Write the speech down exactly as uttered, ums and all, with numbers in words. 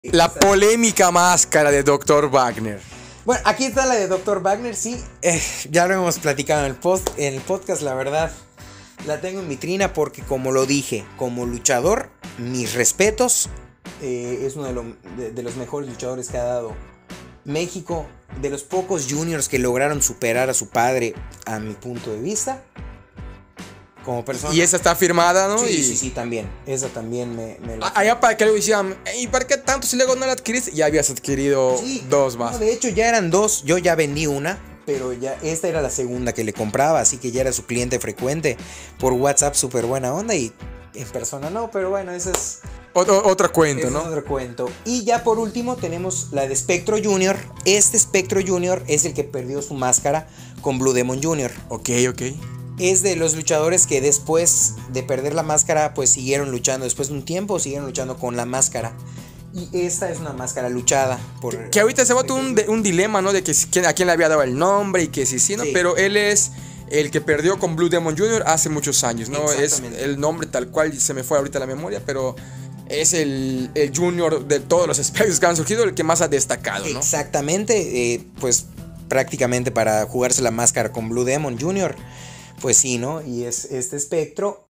La polémica máscara de doctor Wagner. Bueno, aquí está la de doctor Wagner, sí. Eh, ya lo hemos platicado en el, post, en el podcast, la verdad. La tengo en vitrina porque, como lo dije, como luchador, mis respetos. Eh, es uno de, lo, de, de los mejores luchadores que ha dado México. De los pocos juniors que lograron superar a su padre, a mi punto de vista. Como persona. Y esa está firmada, ¿no? Sí, y... sí, sí, también. Esa también me, me la... Allá para que le decían, ¿y para qué tanto si luego no la adquiriste? Ya habías adquirido sí, dos más. No, de hecho, ya eran dos. Yo ya vendí una, pero ya esta era la segunda que le compraba, así que ya era su cliente frecuente. Por WhatsApp, súper buena onda, y en persona no, pero bueno, ese es... Otro, otro cuento, ese ¿no? Es otro cuento. Y ya por último tenemos la de Spectro Junior. Este Spectro Junior es el que perdió su máscara con Blue Demon Junior Ok, ok. Es de los luchadores que después de perder la máscara, pues siguieron luchando. Después de un tiempo, siguieron luchando con la máscara. Y esta es una máscara luchada. Por... Que ahorita se va todo un, un dilema, ¿no? De que si, a quién le había dado el nombre y que sí, sí, ¿no? Sí. Pero él es el que perdió con Blue Demon Junior hace muchos años, ¿no? Es el nombre tal cual, se me fue ahorita la memoria, pero es el, el Junior de todos los espectros que han surgido, el que más ha destacado, ¿no? Exactamente, eh, pues prácticamente para jugarse la máscara con Blue Demon Junior Pues sí, ¿no? Y es este espectro